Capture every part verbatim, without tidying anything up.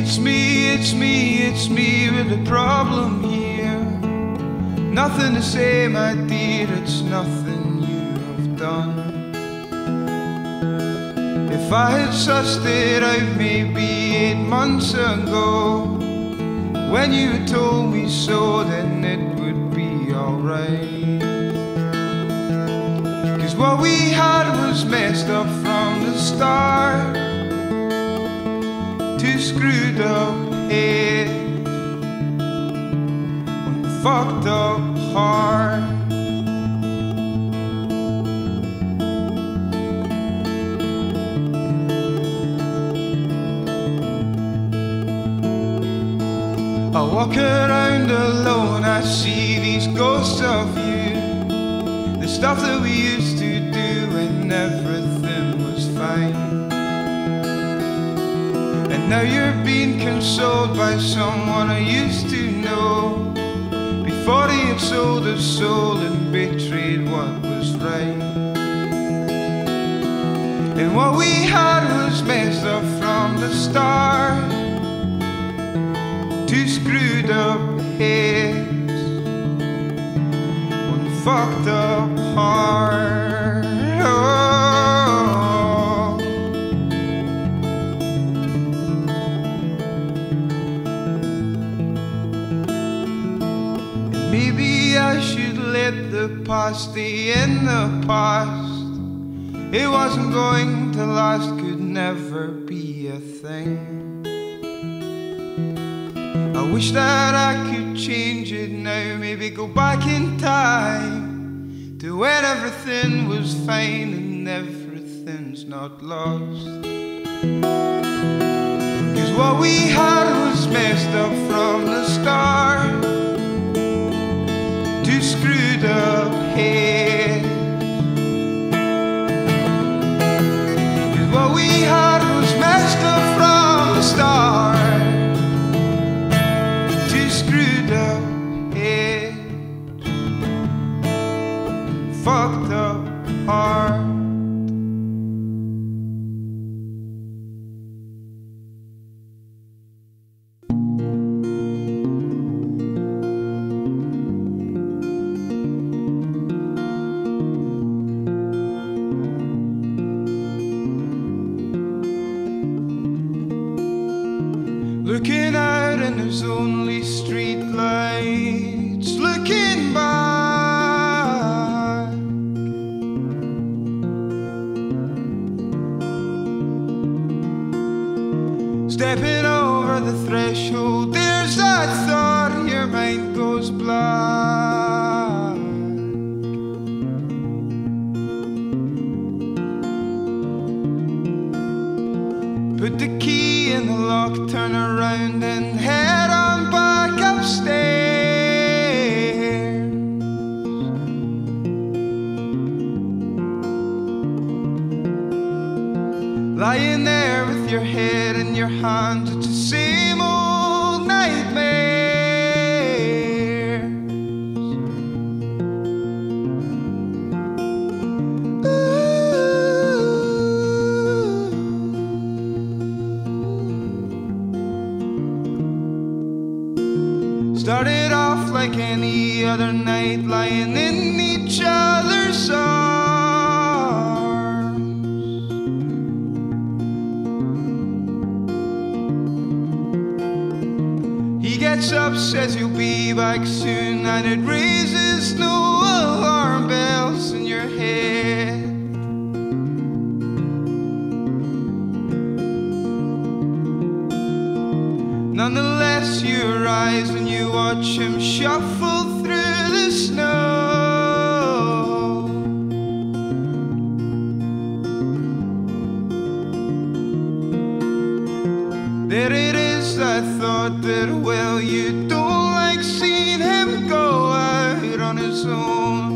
It's me, it's me, it's me with a problem here. Nothing to say, my dear, it's nothing you have done. If I had sussed it out maybe eight months ago, when you had told me so, then it would be alright. Cause what we had was messed up from the start. Two screwed up heads, one fucked up heart. I walk around alone, I see these ghosts of you, the stuff that we used to do when everything was fine. And now you're being consoled by someone I used to know, before he had sold his soul and betrayed what was right. And what we had was messed up from the start. Two screwed up heads, one fucked up heart. Oh. And maybe I should let the past stay in the past. It wasn't going to last, could never be a thing. I wish that I could change it now, maybe go back in time to when everything was fine and everything's not lost. Cause what we had was messed up from the start. Two screwed up heads. Cause what we had was messed up from the start. Screwed up head, fucked up heart. Looking out and there's only street lights. Looking back, stepping over the threshold, there's that thought, your mind goes black. Put the key in the lock, turn around and head on back upstairs. Lying there with your head in your hands, it's the same old nightmare. Started off like any other night, lying in each other's arms. He gets up, says he'll be back soon, and it raises no alarm bells in your head. Nonetheless, you rise and you watch him shuffle through the snow. There it is, I thought that, well, you don't like seeing him go out on his own.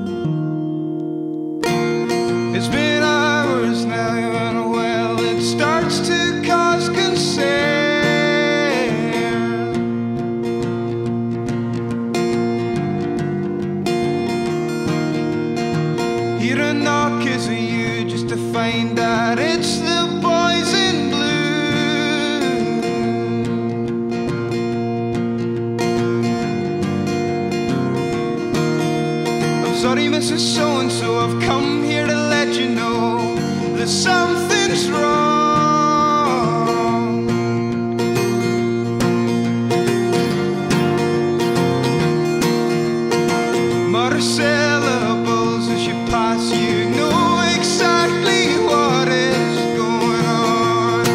It's been hours now, and well, it's starting. is so-and-so. I've come here to let you know that something's wrong. Mutter syllables as you pass, you know exactly what is going on.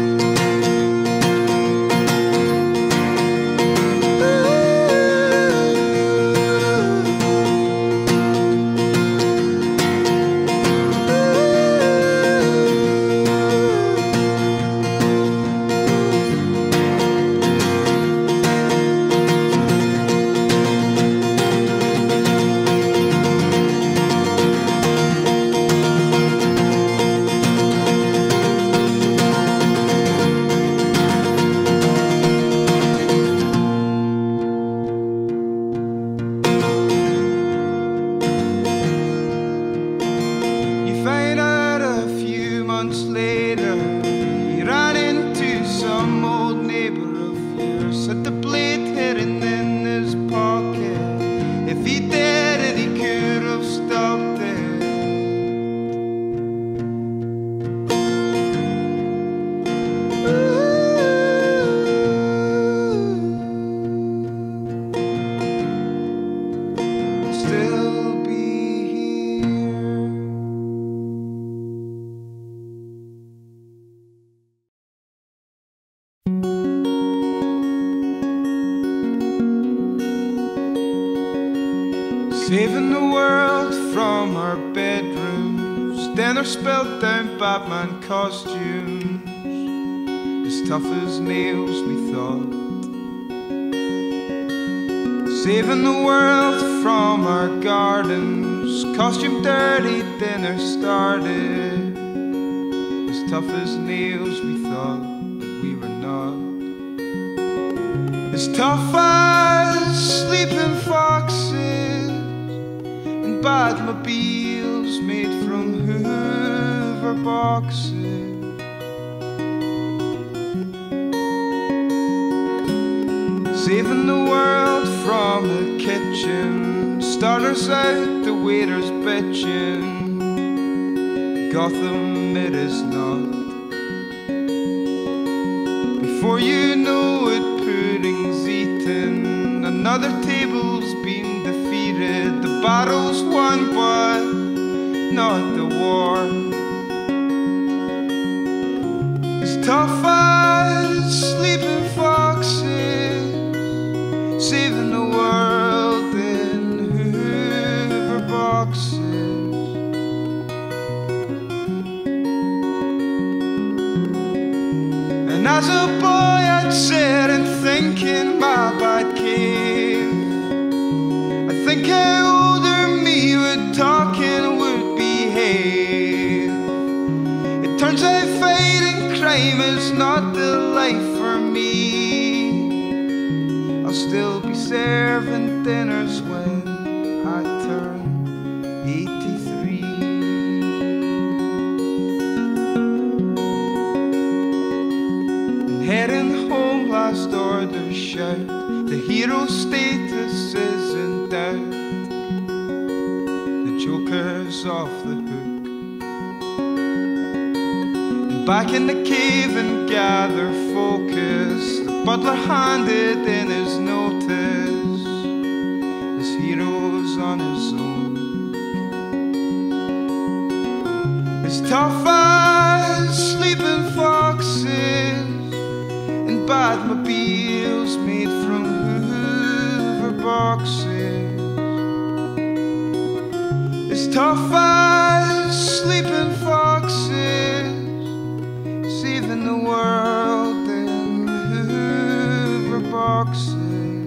Saving the world from our bedrooms, then our spelled down Batman costumes, as tough as nails we thought. Saving the world from our gardens, costume dirty, dinner started, as tough as nails we thought that we were not. As tough as sleeping foxes, Batmobiles made from Hoover boxes. Saving the world from the kitchen, starters out, the waiters bitching. Gotham it is not. Before you know it, pudding's eaten, another table's been defeated. The battle's won, but not the war. As tough as sleeping foxes, saving the world in Hoover boxes. And as a boy I'd sit and think in my bad cave, I think how older me would talk and would behave. It turns out fighting crime is not the life for me. I'll still be serving dinners when I turn eighty-three. And heading home, last order shout, the hero status is in doubt. The Joker's off the hook. And back in the cave and gather focus, the butler handed in his notice. His hero's on his own. As tough as sleeping foxes and Batmobiles made from Hoover boxes. As tough as sleeping foxes, saving the world in Hoover boxes.